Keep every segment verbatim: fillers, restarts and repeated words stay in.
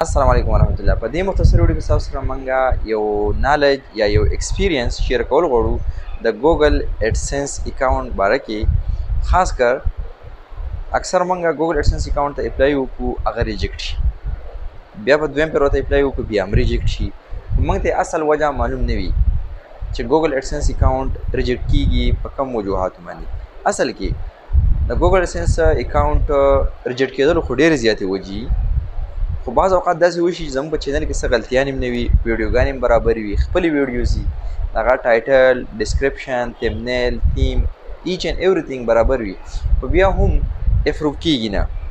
السلام علیکم ورحمۃ الله. په دې مختصر ویډیو کې تاسو سره موږ یو نالج یا یو ایکسپیرینس شیر کول غواړو د ګوګل ایډسنس اکاونټ باره کې. خاص کر اکثر موږ ګوګل ایډسنس اکاونټ ته اپلای وکړو هغه ریجیکټ شي، بیا په دویم پیرو ته اپلای وکړو بیا هم ریجیکټ شي. موږ ته اصل وجه معلوم نه وي چې ګوګل ایډسنس اکاونټ ریجیکټ کیږي په کوم وجوهاتو باندې. اصل کې د ګوګل ایډسنس اکاونټ ریجیکټ کېدلو خو ډېرې زیاتې وجې، خو بعض اوقات داسې وشي چې زموږ په چینل کې څه غلطیان هم نه وي، ویډیوګانې هم برابر وي، خپلې ویډیوز وي، هغه ټایټل، ډسکرپشن، تمنیل، تیم، ایچ اینډ ایوریثینګ برابر وي، خو بیا هم اپروو کېږي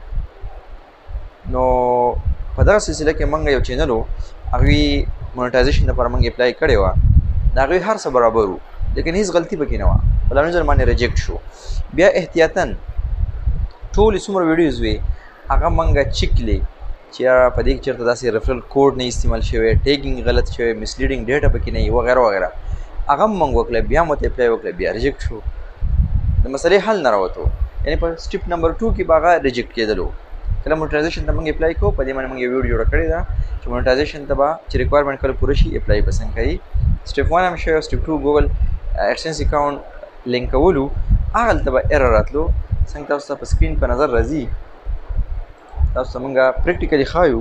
نه. نو په دغه سلسله کې موږ یو چینل و، هغوی مونټایزیشن لپاره موږ اپلای کړې وه، د هغوی هر څه برابر وو لیکن هېڅ غلطي پکې نه وه، په لومړي ځل باندې ریجیکټ شو. بیا احتیاطاً ټولې څومره ویډیوز وي هغه موږ چیک کړلې چې په دې کې چېرته داسې ریفرل کوډ نه استعمال شوی، ټیګینګ غلط شوی، مسلیډینګ ډیټا پکې نه وي وغیره وغیره. هغه هم موږ وکړله، بیا مو ته اپلای وکړله، بیا ریجیکټ شو، د مسلې حل نه راوتو. یعنې په سټیپ نمبر ټو کې به هغه ریجیکټ کېدلو. کله مونټایزیشن ته موږ اپلای کوو، په دې باندې موږ یو ویډیو جوړه کړې ده چې مونټایزیشن ته به چې ریکوایرمنټ کله پوره شي اپلای به څنګه کوي. سټیپ ون هم شوی، سټیپ ټو ګوګل ایډسنس اکاونټ لینک کولو، هغلته به ایرر راتلو. څنګه تاسو ته په سکرین په نظر راځي، تاسو ته موږ پریکټیکلي ښایو.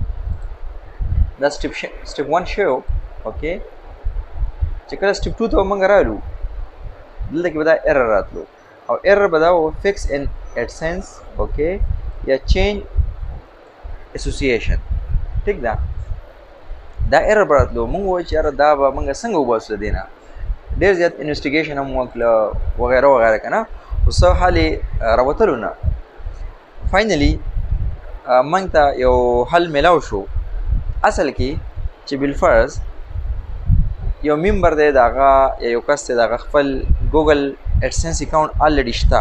دا سټیپ سټیپ ون شو، اوکې. چې کله سټیپ ټو ته به موږ رالو، دلته کې به دا ایرر راتلو، او ایرر به دا و فکس ان ایډسنس، اوکې، یا چینج اسوسییشن. ټیک ده، دا ایرر به راتلو. موږ وایو چې یاره دا به موږ څنګه وباسو د دې نه. ډېر زیات انویسټیګیشن هم وکړله وغیره وغیره که نه، خو څه حال یې راوتلو نه. فاینلي موږ ته یو حل میلاو شو. اصل کې چې بالفرض یو ممبر دی، د هغه یا یو کس دی، د هغه خپل ګوګل ایډسنس اکاونټ الریډي شته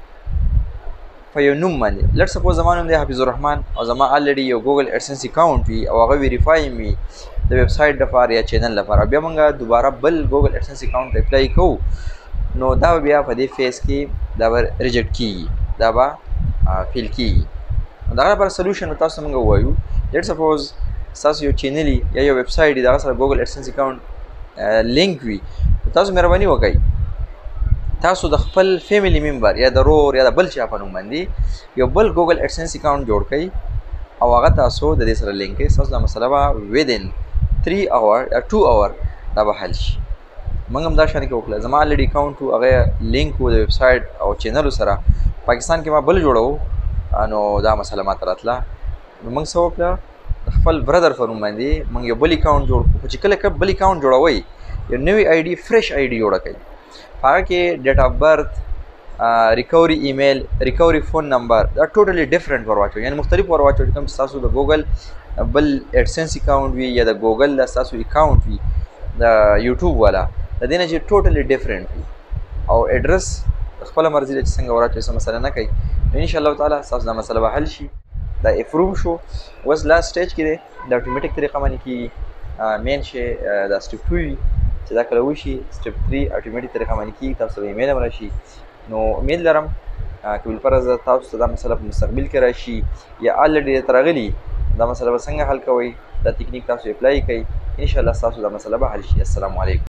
په یو نوم باندې. لټ سپوز زما نوم دی حفیظ الرحمن، او زما الریډي یو ګوګل ایډسنس اکاونټ وي او هغه ویریفای وي د ویب سایټ لپاره یا چینل لپاره، بیا موږ دوباره بل ګوګل ایډسنس اکاونټ ته اپلای کوو، نو دا به بیا په دې فیز کې دا به ریجیکټ کېږي، دا به فیل کېږي. د هغه لپاره سلوشن به تاسو ته موږ ووایو. لټ سپوز ستاسو یو چینل یا یو ویب سایټ د هغه سره ګوګل ایډسنس اکاونټ لینک وي، تاسو مهرباني وکړئ تاسو د خپل فیملی ممبر یا د رور یا د بل چا په نوم باندې یو بل ګوګل ایډسنس اکاونټ جوړ کړئ، او هغه تاسو د دې سره لینک کړئ. ستاسو دا مسله به ودین تھری اور یا ټو اور دا به حل شي. موږ هم دا شان کې وکړله. زما الریډي اکاونټ و، هغه لینک و د ویب سایټ او چینلو سره. پاکستان کې ما بل جوړو، نو دا مسله ما ته راتله. نو موږ څه وکړه، خپل برادر په نوم باندې موږ یو بل اکاونټ جوړ کړو. چې کله بل اکاونټ جوړوئ، یو نوی آی ډي، فرش آی ډي جوړه کړئ. په هغه کې ډیټ اف برث، ریکوري ایمیل، ریکوري فون نمبر، دا ټوټلی ډفرنټ ور واچوئ، یعنې مختلف ور واچوئ. کوم چې ستاسو د ګوګل بل ایډسنس اکاونټ وي یا د ګوګل د ستاسو اکاونټ وي د یوټیوب والا، د دې نه چې ټوټلی ډفرنټ وي، او ایډرس خپله مرضي ده چې څنګه ور واچوئ، څه مسله نه کوي. نو انشاءالله تعالی ستاسو دا مسله به حل شي. دا اپروو شو. اوس لاست سټیج کې دی، د اټومیټک طریقه باندې کېږي. مین شی دا سټیپ ټو وي چې دا کله وشي، سټیپ تھری اټومیټک طریقه باندې کېږي، تاسو ته ایمیل هم راشي. نو امید لرم که بالفرض تاسو ته دا مسله په مستقبل کې راشي یا الریډي درته راغلي، دا مسله به څنګه حل کوئ، دا تکنیک تاسو اپلای کړئ، انشاءالله ستاسو دا مسله به حل شي. السلام علیکم.